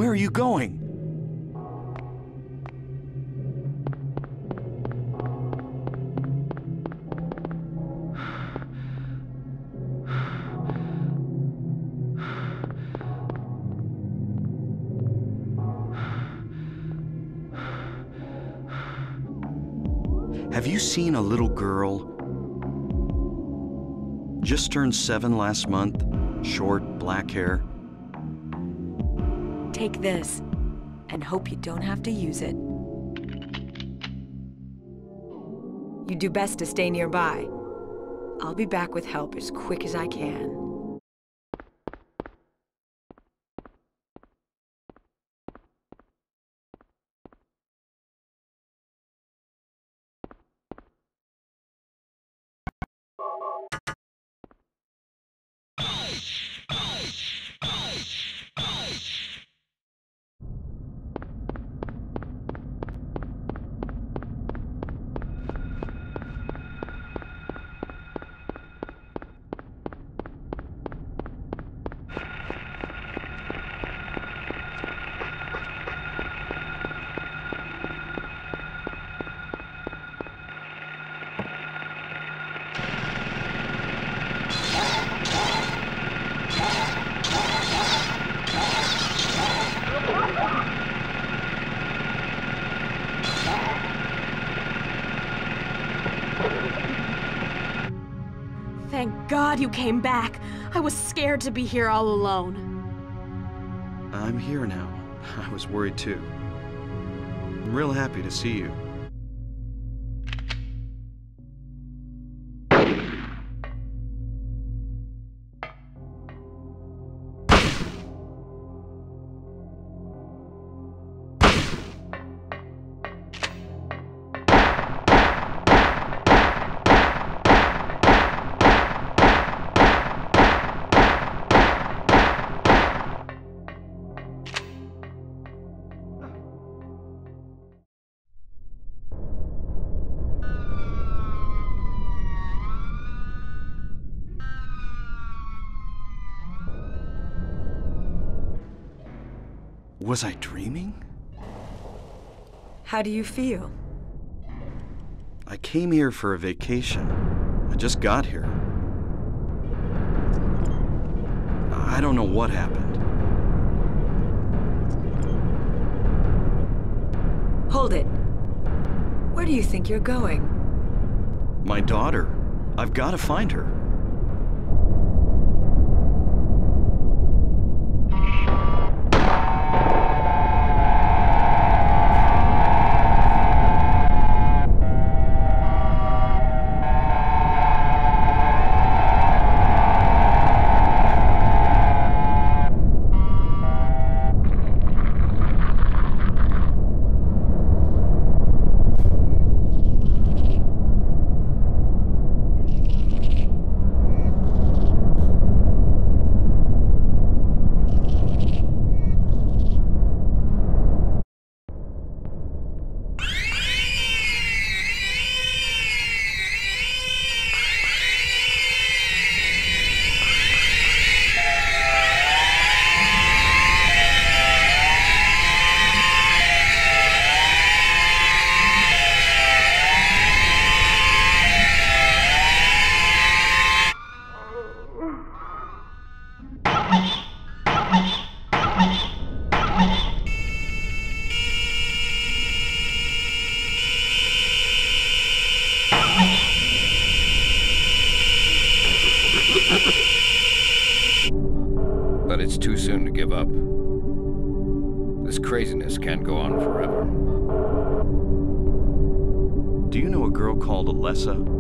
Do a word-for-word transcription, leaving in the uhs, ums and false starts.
Where are you going? Have you seen a little girl? Just turned seven last month, short, black hair. Take this, and hope you don't have to use it. You do best to stay nearby. I'll be back with help as quick as I can. Thank God you came back. I was scared to be here all alone. I'm here now. I was worried too. I'm real happy to see you. Was I dreaming? How do you feel? I came here for a vacation. I just got here. I don't know what happened. Hold it. Where do you think you're going? My daughter. I've got to find her. But it's too soon to give up. This craziness can't go on forever. Do you know a girl called Alessa?